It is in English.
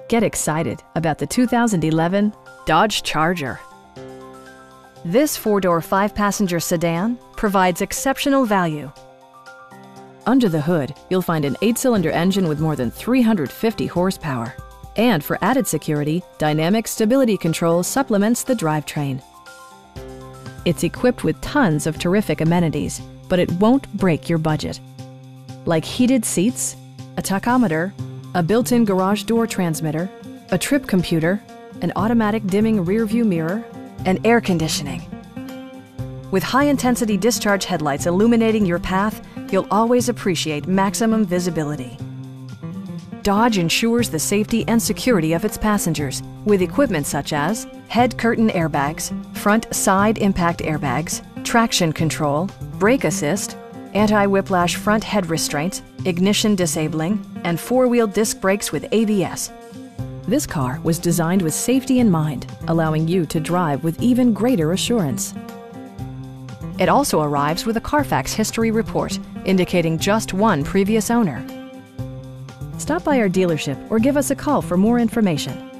Get excited about the 2011 Dodge Charger. This four-door, five-passenger sedan provides exceptional value. Under the hood, you'll find an 8-cylinder engine with more than 350 horsepower. And for added security, dynamic stability control supplements the drivetrain. It's equipped with tons of terrific amenities, but it won't break your budget. Like heated seats, a tachometer, a built-in garage door transmitter, a trip computer, an automatic dimming rear-view mirror, and air conditioning. With high-intensity discharge headlights illuminating your path, you'll always appreciate maximum visibility. Dodge ensures the safety and security of its passengers with equipment such as head curtain airbags, front side impact airbags, traction control, brake assist, anti-whiplash front head restraints, ignition disabling, and four-wheel disc brakes with ABS. This car was designed with safety in mind, allowing you to drive with even greater assurance. It also arrives with a Carfax history report, indicating just one previous owner. Stop by our dealership or give us a call for more information.